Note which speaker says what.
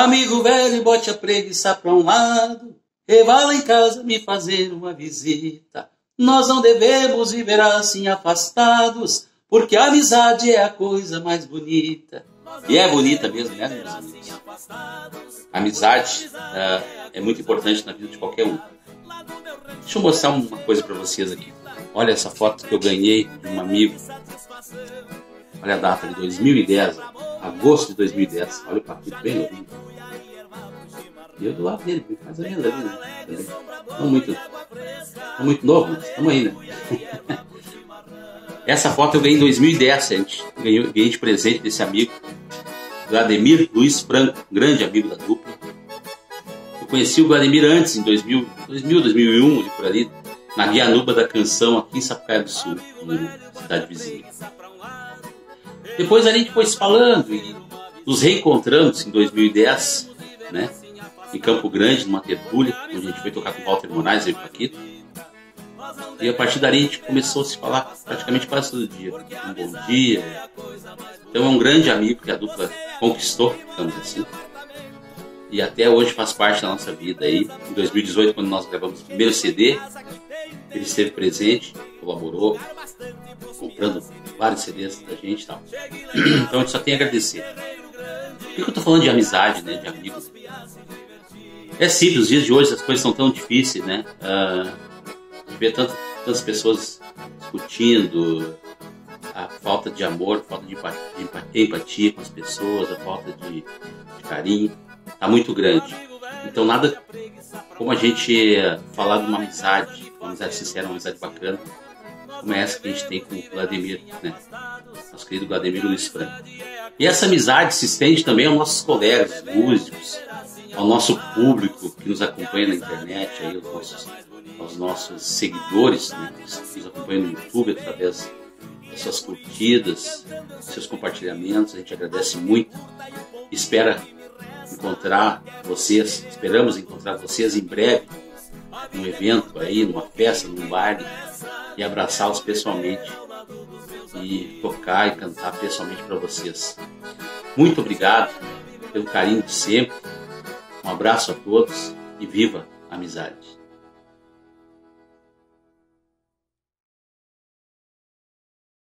Speaker 1: Amigo velho, bote a preguiça pra um lado e vá lá em casa me fazer uma visita. Nós não devemos viver assim afastados, porque a amizade é a coisa mais bonita. E é bonita mesmo, né, meus amigos? A amizade é muito importante na vida de qualquer um. Deixa eu mostrar uma coisa pra vocês aqui. Olha essa foto que eu ganhei de um amigo. Olha a data de 2010, agosto de 2010. Olha o papito bem novinho. E eu do lado dele, mais ou menos ali, né? Não muito novo, mas estamos aí, né? Essa foto eu ganhei em 2010, gente. Ganhei de presente desse amigo, Vladimir Luiz Franco, grande amigo da dupla. Eu conheci o Vladimir antes, em 2001, ali por ali, na Guianuba da Canção, aqui em Sapucaia do Sul, cidade vizinha. Depois a gente foi se falando e nos reencontramos em 2010, né? Em Campo Grande, numa tertúlia, onde a gente foi tocar com o Walter Moraes e o Paquito. E a partir dali a gente começou a se falar praticamente quase todo dia. Um bom dia. Então é um grande amigo que a dupla conquistou, digamos assim. E até hoje faz parte da nossa vida aí. Em 2018, quando nós gravamos o primeiro CD, ele esteve presente, colaborou, comprando vários CDs da gente e tal. Então a gente só tem a agradecer. Por que eu tô falando de amizade, né? De amigos? É simples, os dias de hoje as coisas são tão difíceis, né? Ver tantas pessoas discutindo a falta de amor, a falta de empatia com as pessoas, a falta de carinho, tá muito grande. Então nada como a gente falar de uma amizade sincera, uma amizade bacana, como é essa que a gente tem com o Vladimir, né? Nosso querido Vladimir Luiz Franco. E essa amizade se estende também aos nossos colegas músicos, ao nosso público que nos acompanha na internet, aí, aos nossos seguidores, né, que nos acompanham no YouTube através das suas curtidas, dos seus compartilhamentos. A gente agradece muito. Esperamos encontrar vocês em breve, num evento aí, numa festa, num baile, e abraçá-los pessoalmente e tocar e cantar pessoalmente para vocês. Muito obrigado pelo carinho de sempre. Um abraço a todos e viva a amizade.